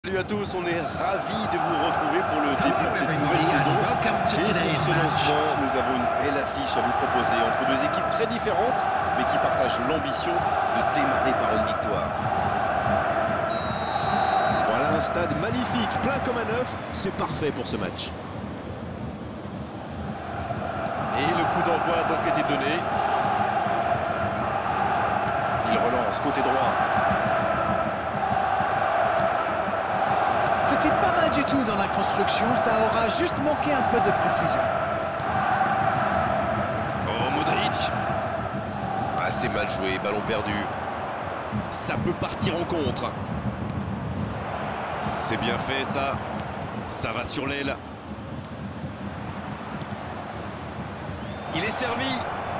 Salut à tous, on est ravis de vous retrouver pour le début de cette nouvelle saison. Et pour ce lancement, nous avons une belle affiche à vous proposer entre deux équipes très différentes, mais qui partagent l'ambition de démarrer par une victoire. Voilà un stade magnifique, plein comme un œuf, c'est parfait pour ce match. Et le coup d'envoi a donc été donné. Il relance côté droit. C'était pas mal du tout dans la construction, ça aura juste manqué un peu de précision. Oh, Modric. Assez mal joué, ballon perdu. Ça peut partir en contre. C'est bien fait ça. Ça va sur l'aile. Il est servi.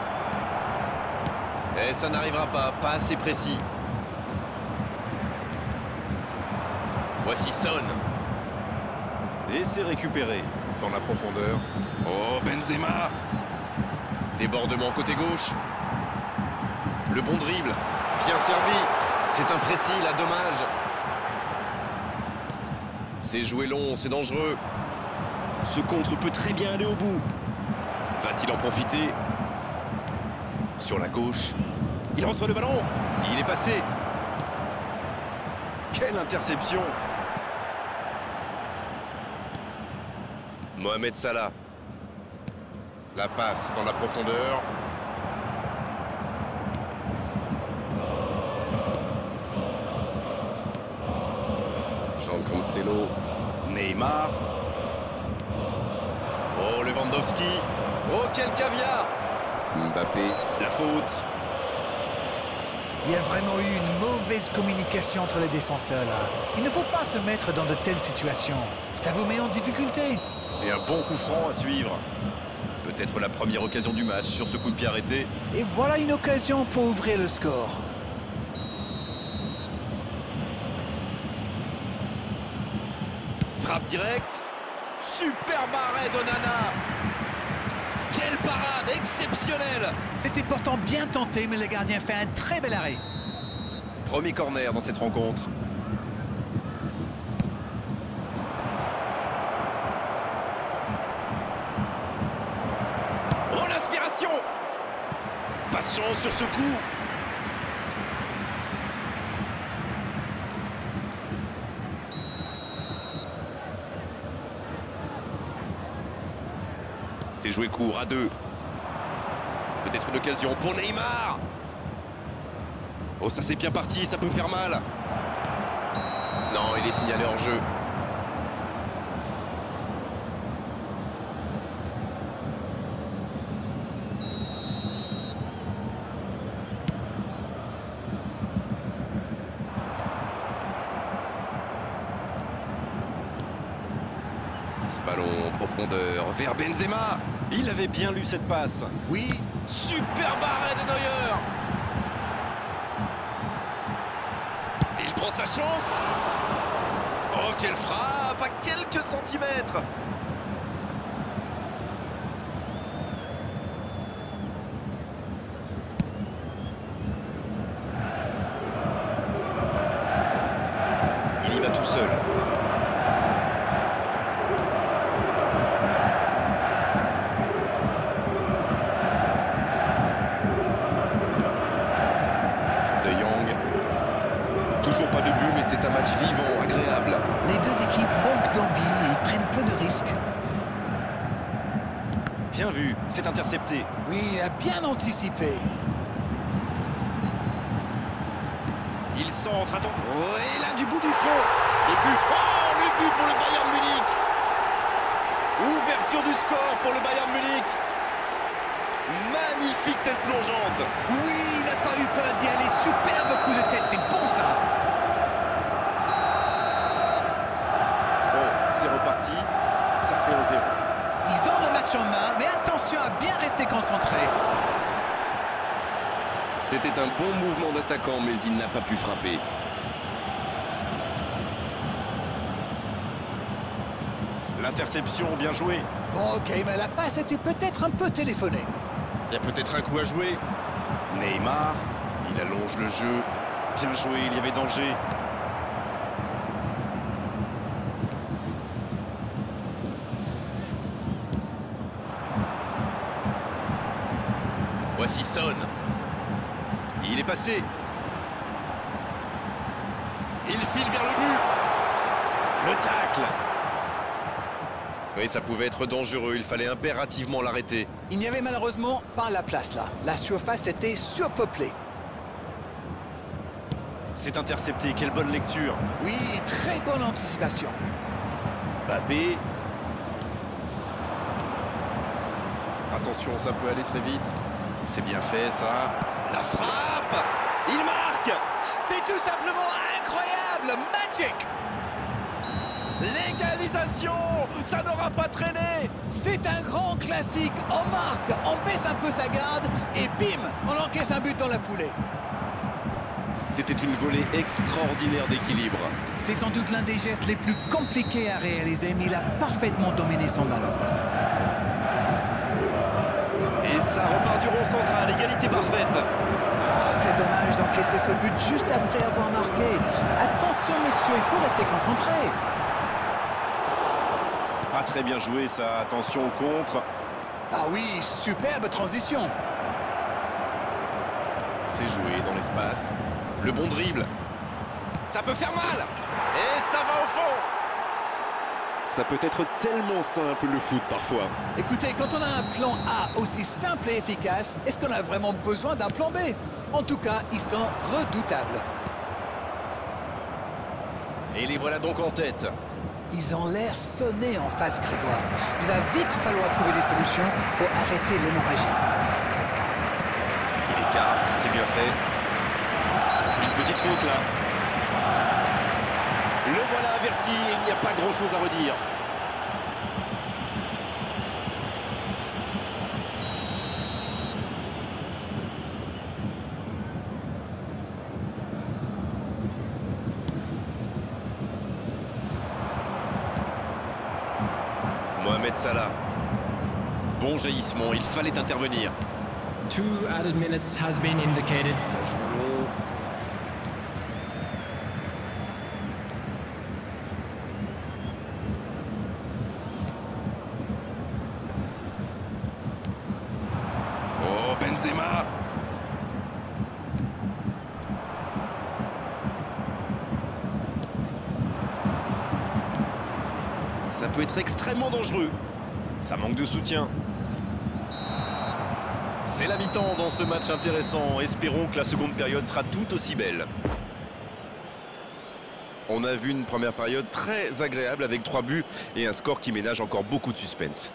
Et ça n'arrivera pas assez précis. Voici Son. Et c'est récupéré dans la profondeur. Oh, Benzema. Débordement côté gauche. Le bon dribble. Bien servi. C'est imprécis, là, dommage. C'est joué long, c'est dangereux. Ce contre peut très bien aller au bout. Va-t-il en profiter? Sur la gauche. Il reçoit le ballon. Il est passé. Quelle interception! Mohamed Salah. La passe dans la profondeur. Jean Cancelo. Neymar. Oh, Lewandowski. Oh, quel caviar! Mbappé. La faute. Il y a vraiment eu une mauvaise communication entre les défenseurs là. Il ne faut pas se mettre dans de telles situations. Ça vous met en difficulté. Et un bon coup franc à suivre. Peut-être la première occasion du match sur ce coup de pied arrêté. Et voilà une occasion pour ouvrir le score. Frappe directe. Superbe arrêt d'Onana. Quelle parade exceptionnelle. C'était pourtant bien tenté, mais le gardien fait un très bel arrêt. Premier corner dans cette rencontre. Oh, l'inspiration. Pas de chance sur ce coup. C'est joué court à deux. Peut-être une occasion pour Neymar. Oh, ça c'est bien parti, ça peut faire mal. Non, il est signalé hors jeu. Ballon en profondeur vers Benzema. Il avait bien lu cette passe. Oui. Superbe arrêt de Neuer. Il prend sa chance. Oh, quelle frappe à quelques centimètres. Il y va tout seul. Toujours pas de but, mais c'est un match vivant, agréable. Les deux équipes manquent d'envie et prennent peu de risques. Bien vu, c'est intercepté. Oui, il a bien anticipé. Il centre, attends. Oh, et là, du bout du front. Le but. Oh, le but pour le Bayern Munich. Ouverture du score pour le Bayern Munich. Magnifique tête plongeante. Oui, il n'a pas eu peur d'y aller. Superbe coup de tête, c'est bon ça. Bon, c'est reparti. Ça fait 1-0. Ils ont le match en main, mais attention à bien rester concentré. C'était un bon mouvement d'attaquant, mais il n'a pas pu frapper. L'interception, bien joué. Bon, ok, mais la passe était peut-être un peu téléphonée. Il y a peut-être un coup à jouer. Neymar, il allonge le jeu. Bien joué, il y avait danger. Voici Son. Il est passé. Il file vers le but. Le tacle. Oui, ça pouvait être dangereux. Il fallait impérativement l'arrêter. Il n'y avait malheureusement pas la place là. La surface était surpeuplée. C'est intercepté. Quelle bonne lecture. Oui, très bonne anticipation. Mbappé. Attention, ça peut aller très vite. C'est bien fait, ça. La frappe. Il marque. C'est tout simplement incroyable. Magic. L'égalisation. Ça n'aura pas traîné. C'est un grand classique. On marque, on baisse un peu sa garde et bim, on encaisse un but dans la foulée. C'était une volée extraordinaire d'équilibre. C'est sans doute l'un des gestes les plus compliqués à réaliser, mais il a parfaitement dominé son ballon. Et ça repart du rond central, égalité parfaite. Ah, c'est dommage d'encaisser ce but juste après avoir marqué. Attention messieurs, il faut rester concentré. Pas très bien joué ça, attention au contre. Ah oui, superbe transition. C'est joué dans l'espace. Le bon dribble. Ça peut faire mal. Et ça va au fond. Ça peut être tellement simple le foot parfois. Écoutez, quand on a un plan A aussi simple et efficace, est-ce qu'on a vraiment besoin d'un plan B? En tout cas, ils sont redoutables. Et les voilà donc en tête. Ils ont l'air sonnés en face, Grégoire. Il va vite falloir trouver des solutions pour arrêter l'hémorragie. Il écarte, c'est bien fait. Une petite faute là. Le voilà averti et il n'y a pas grand-chose à redire. Mohamed Salah. Bon jaillissement, il fallait intervenir. 2 added minutes has been indicated. Ça joue long. Oh, Benzema. Ça peut être extrêmement dangereux. Ça manque de soutien. C'est la mi-temps dans ce match intéressant. Espérons que la seconde période sera tout aussi belle. On a vu une première période très agréable avec 3 buts et un score qui ménage encore beaucoup de suspense.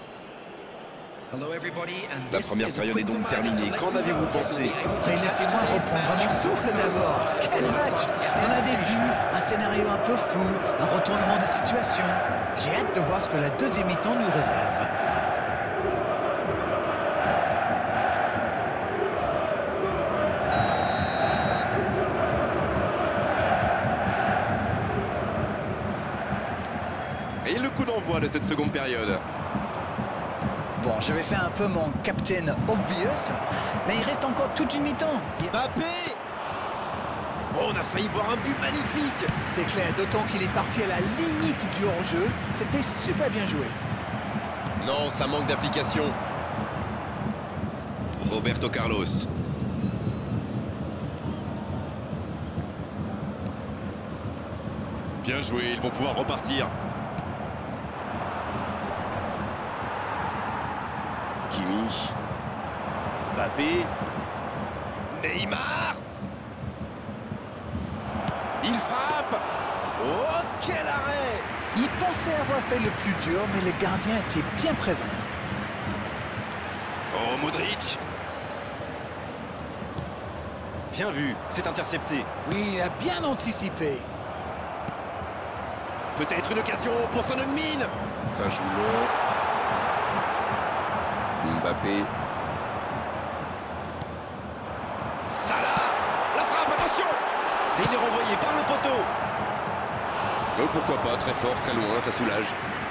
La première période est donc terminée. Qu'en avez-vous pensé? Mais laissez-moi reprendre mon souffle d'abord. Quel match! On a des buts, un scénario un peu fou, un retournement de situation. J'ai hâte de voir ce que la deuxième mi-temps nous réserve. Et le coup d'envoi de cette seconde période. Bon, je vais faire un peu mon Captain Obvious, mais il reste encore toute une mi-temps. Mbappé! Oh, on a failli voir un but magnifique! C'est clair, d'autant qu'il est parti à la limite du hors-jeu. C'était super bien joué. Non, ça manque d'application. Roberto Carlos. Bien joué, ils vont pouvoir repartir. Kimi. Mbappé. Neymar. Il frappe. Oh, quel arrêt! Il pensait avoir fait le plus dur, mais les gardiens étaient bien présents. Oh, Modric. Bien vu, c'est intercepté. Oui, il a bien anticipé. Peut-être une occasion pour Son Heung-min. Ça joue long. Mbappé. Salah. La frappe, attention. Et il est renvoyé par le poteau. Oh, pourquoi pas, très fort, très loin, ça soulage.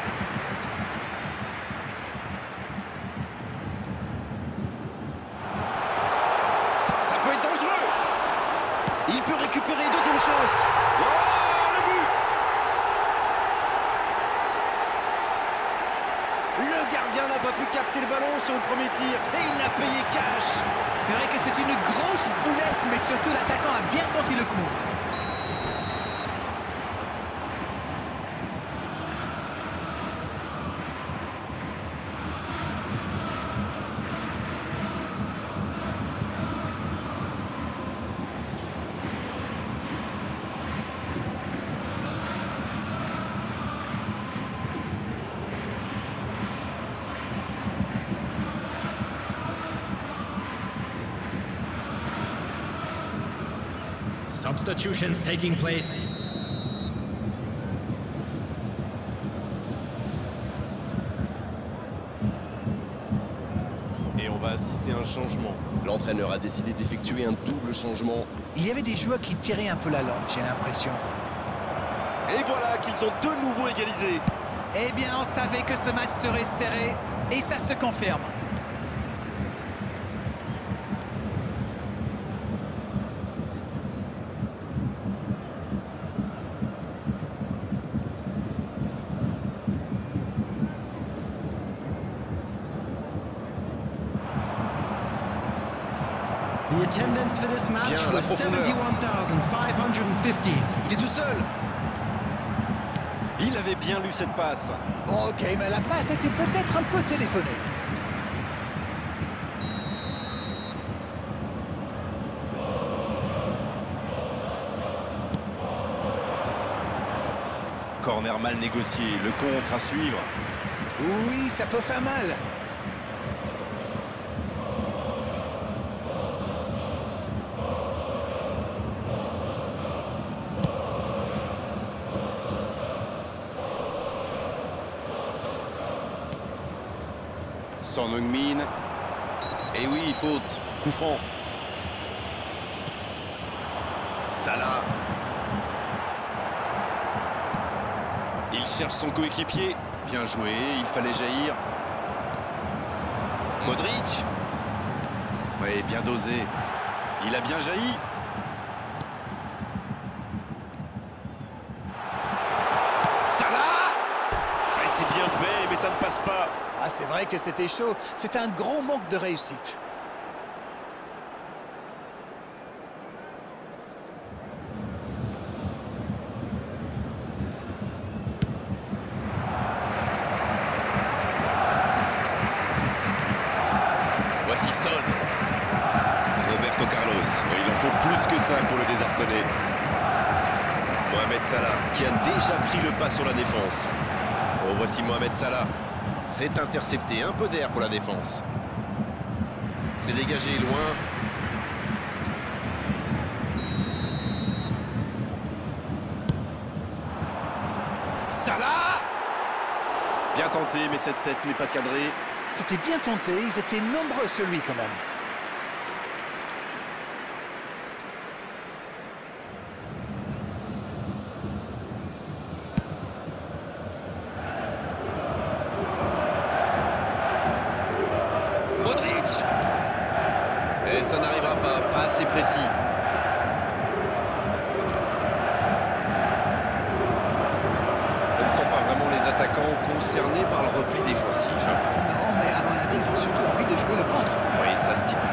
Ça peut être dangereux. Il peut récupérer, deuxième chance. Oh, le but. Le Le gardien n'a pas pu capter le ballon sur le premier tir et il l'a payé cash. C'est vrai que c'est une grosse boulette, mais surtout l'attaquant a bien senti le coup. Substitutions taking place. Et on va assister à un changement. L'entraîneur a décidé d'effectuer un double changement. Il y avait des joueurs qui tiraient un peu la langue, j'ai l'impression. Et voilà qu'ils ont de nouveau égalisé. Eh bien, on savait que ce match serait serré, et ça se confirme. The attendance for this match Bien, la was profondeur. 71,550. Il est tout seul. Il avait bien lu cette passe. Ok, mais la passe était peut-être un peu téléphonée. Corner mal négocié, le contre à suivre. Oui, ça peut faire mal. Son Heung-min. Et oui, faute. Coup franc. Salah. Il cherche son coéquipier. Bien joué, il fallait jaillir. Modric. Oui, bien dosé. Il a bien jailli. Salah. Ouais, c'est bien fait, mais ça ne passe pas. Ah, c'est vrai que c'était chaud. C'est un gros manque de réussite. Voici Son. Roberto Carlos. Et il en faut plus que ça pour le désarçonner. Mohamed Salah, qui a déjà pris le pas sur la défense. Oh, voici Mohamed Salah. C'est intercepté, un peu d'air pour la défense. C'est dégagé loin. Salah! Bien tenté, mais cette tête n'est pas cadrée. C'était bien tenté, ils étaient nombreux sur lui quand même. Modric! Et ça n'arrivera pas assez précis. Ce ne sont pas vraiment les attaquants concernés par le repli défensif. Non, mais à mon avis, ils ont surtout envie de jouer le contre. Oui, ça se tient.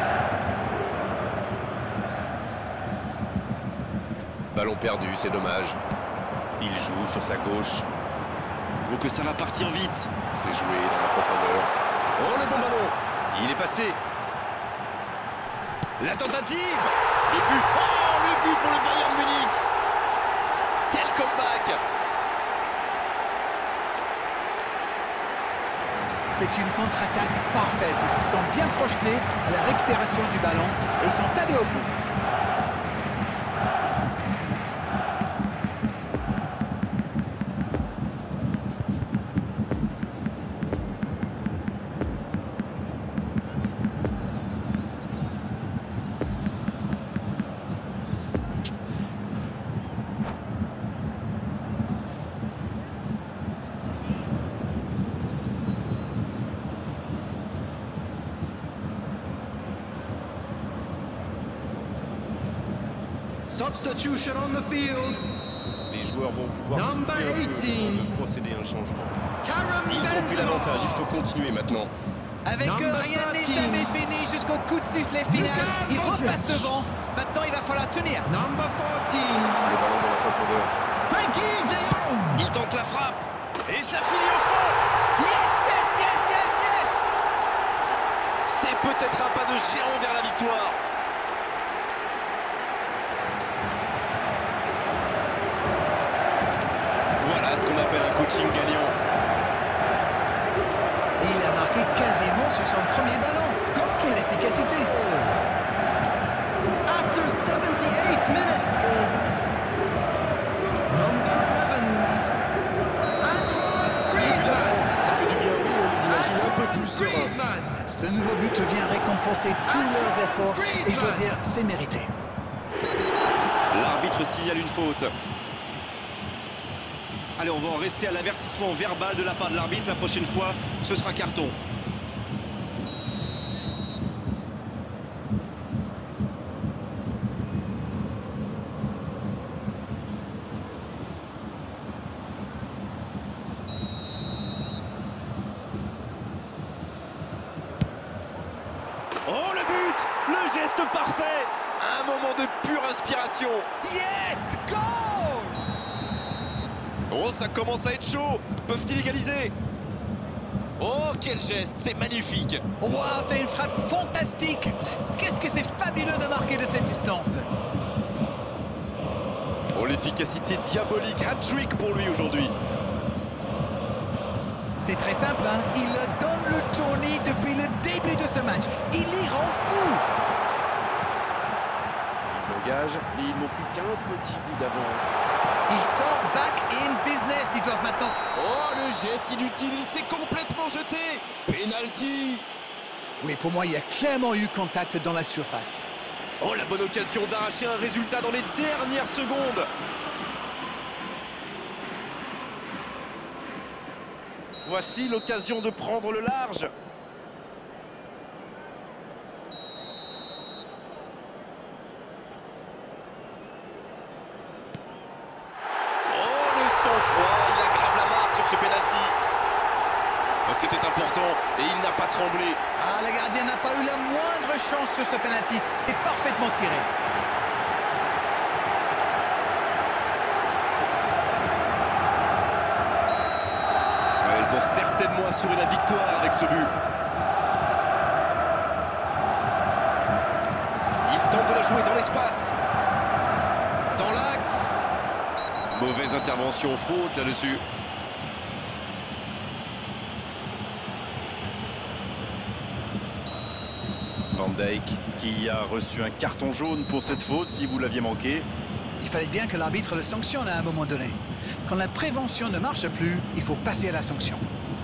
Ballon perdu, c'est dommage. Il joue sur sa gauche. Donc que ça va partir vite. C'est joué dans la profondeur. Oh, le bon ballon! Il est passé. La tentative! Le but! Oh, le but pour le Bayern Munich! Quel comeback! C'est une contre-attaque parfaite. Ils se sont bien projetés à la récupération du ballon et ils sont allés au bout. Substitution on the field. Les joueurs vont pouvoir Number souffler un peu 18. avant de procéder à un changement. Karim Ils ont pris Benzema. l'avantage, il faut continuer maintenant. Avec eux, Number rien n'est 13. jamais fini jusqu'au coup de sifflet final. Il repasse devant. Maintenant, il va falloir tenir. Number 14. Le ballon dans la profondeur. Frankie de Jong. Il tente la frappe. Et ça finit au fond. Yes, yes, yes, yes, yes. C'est peut-être un pas de géant vers la victoire. Voilà ce qu'on appelle un coaching gagnant. Et il a marqué quasiment sur son premier ballon. Quelle efficacité! After 78 minutes is number 11. Antoine Début Griezmann. d'avance, ça fait du bien, oui, on les imagine un peu plus sereins. Griezmann. Ce nouveau but vient récompenser tous leurs efforts et je dois dire, c'est mérité. L'arbitre signale une faute. Allez, on va en rester à l'avertissement verbal de la part de l'arbitre. La prochaine fois, ce sera carton. Oh le but! Le geste parfait! Un moment de pure inspiration. Yes! Goal! Oh, ça commence à être chaud. Peuvent-ils égaliser? Oh, quel geste! C'est magnifique! Wow, c'est une frappe fantastique! Qu'est-ce que c'est fabuleux de marquer de cette distance! Oh, l'efficacité diabolique. Hat-trick pour lui aujourd'hui. C'est très simple, hein? Il donne le tournis depuis le début de ce match. Il y rend fou! Ils engagent, mais ils n'ont plus qu'un petit bout d'avance. Ils sont back in business. Ils doivent maintenant... Oh, le geste inutile, il s'est complètement jeté. Penalty. Oui, pour moi, il y a clairement eu contact dans la surface. Oh, la bonne occasion d'arracher un résultat dans les dernières secondes. Voici l'occasion de prendre le large. Oh, le sang-froid, il aggrave la marque sur ce pénalty. Oh, c'était important et il n'a pas tremblé. Ah, le gardien n'a pas eu la moindre chance sur ce penalty. C'est parfaitement tiré. Ouais, ils ont certainement assuré la victoire avec ce but. Il tente de la jouer dans l'espace. Dans l'axe. Mauvaise intervention, faute là-dessus. Van Dijk qui a reçu un carton jaune pour cette faute si vous l'aviez manqué. Il fallait bien que l'arbitre le sanctionne à un moment donné. Quand la prévention ne marche plus, il faut passer à la sanction.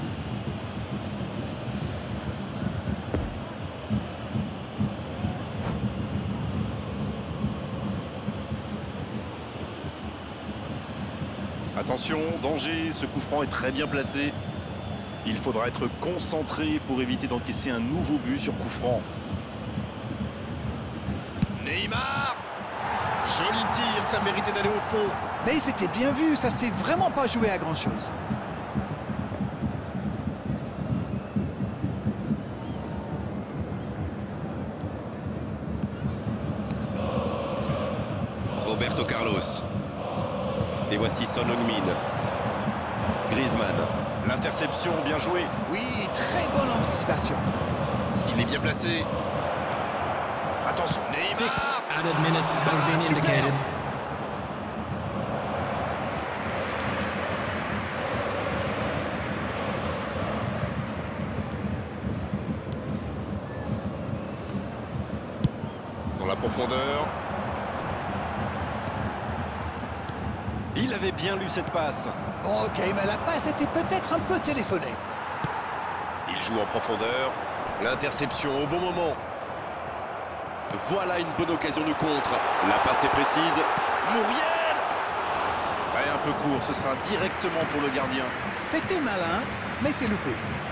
Attention, danger, ce coup franc est très bien placé. Il faudra être concentré pour éviter d'encaisser un nouveau but sur coup franc. Neymar! Joli tir, ça méritait d'aller au fond. Mais c'était bien vu, ça s'est vraiment pas joué à grand-chose. Roberto Carlos. Et voici Son Heung-min. Griezmann. L'interception, bien joué. Oui, très bonne anticipation. Il est bien placé. Attention, Neymar! Added minutes have been super. indicated. Dans la profondeur. Il avait bien lu cette passe. Ok, mais la passe était peut-être un peu téléphonée. Il joue en profondeur. L'interception au bon moment. Voilà une bonne occasion de contre. La passe est précise. Muriel! Ouais, un peu court. Ce sera directement pour le gardien. C'était malin, mais c'est loupé.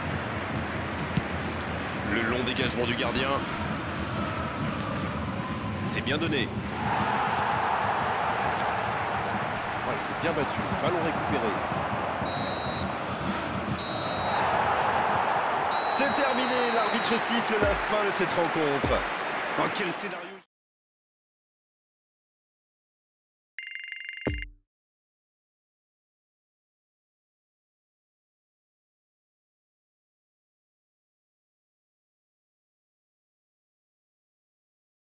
Le long dégagement du gardien. C'est bien donné. Ouais, c'est bien battu. Ballon récupéré. C'est terminé. L'arbitre siffle la fin de cette rencontre. Oh, quel scénario!